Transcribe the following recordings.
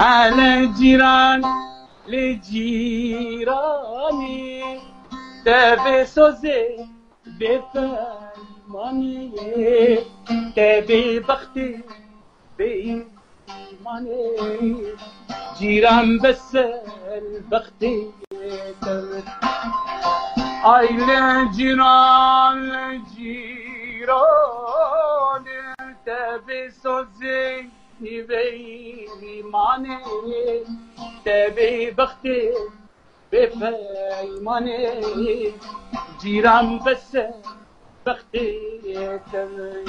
على جيران لجيراني تبي سوزي بفرماني تبي بختي بإيماني جيران بس البختي اي لجيران تبي سوزي بإيماني تبي بختي بفرماني جيران بس بختي تبي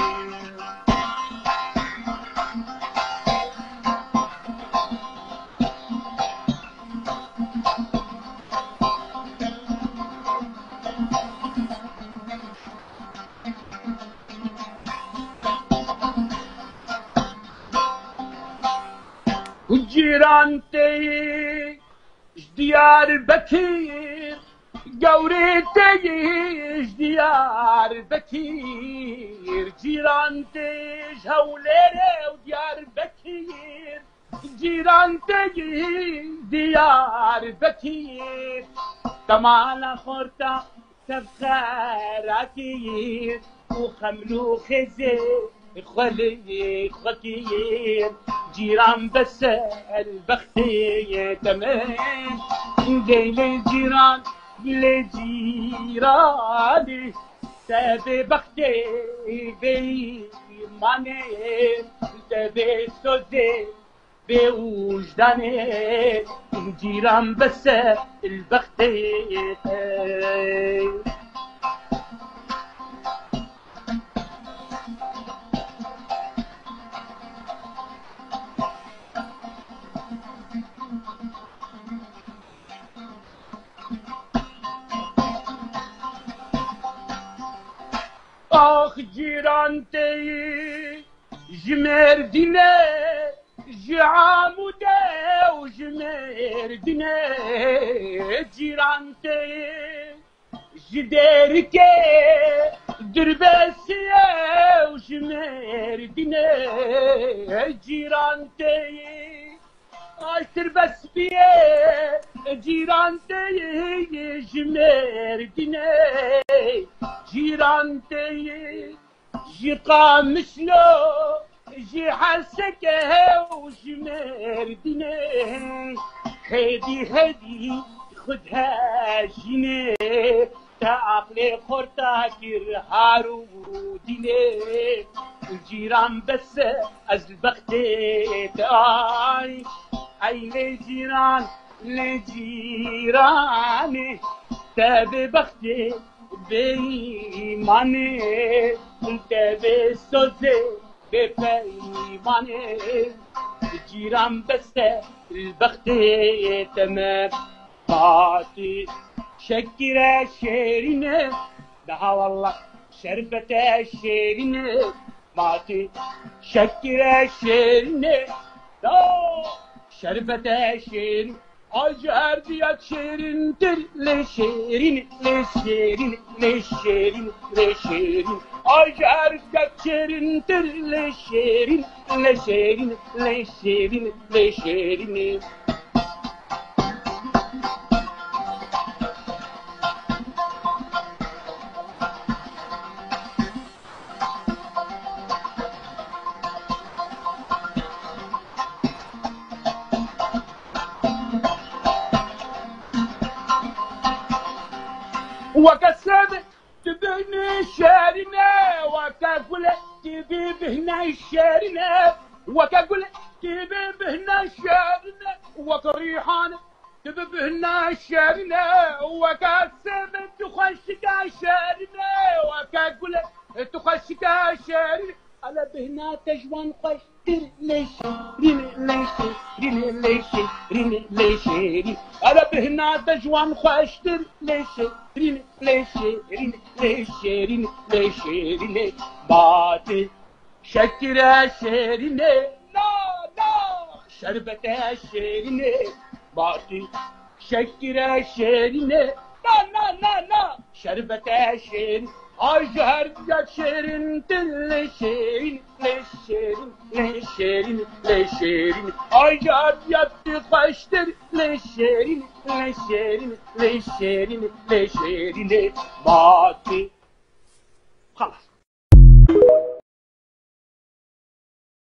جيرانتي ديار بكير قوريتي ديار بكير جيرانتي هوليري وديار بكير جيرانتي ديار بكير كمال خورتا تبخيراتي وخملو خزي خلي خكير جيران بس البختي تمام جاي للجيران لجيراني تبي بختي بيماني تبي سوزي بوجداني جيران بس البختي آخ جيرانتي جمير ديني جعامودي وجمير ديني جيرانتي جديركي درباسية وجمير ديني جيرانتي تربس بيه جيرانتي جمير ديني جيرانتي جي قامشلو جي حسكه وجمير ديني هدي خدها جيني تعقلي خورتاكر هارو ديني الجيران بس ازبختي تاي اي لجيران لجيراني تبي بختي بإيماني تبي سوزي بفيماني جيران بس البختي تمام فاتي شكرا شيريني ده والله شربة شيريني ماتي شكرا شيريني ده شربة شيريني أجهر ديك شيرين تر لشيرين لشيرين لشيرين لشيرين أجهر ديك شيرين تر لشيرين لشيرين لشيرين لشيرين وكسبت تبني شارنا وكقول تبي بهنا شارنا وكقول تبي بهنا شارنا وكريحان تبي بهنا شارنا وكسبت تخشك شارنا وكقول تخشك شارنا على بهنا تجوان خش ليش ليش ليش ليش على بهنا تجوان خش ليش ليش ليش ليش باتي شكرا شيريني لا شربة شيريني باتي شكرا شيريني لا شربة شيريني أجهر يا شيرين تل شيرين şerin, le şerin, le şerin. Ayar yattı kaçtır, le şerin, le şerin, le şerin, le şerin. Batı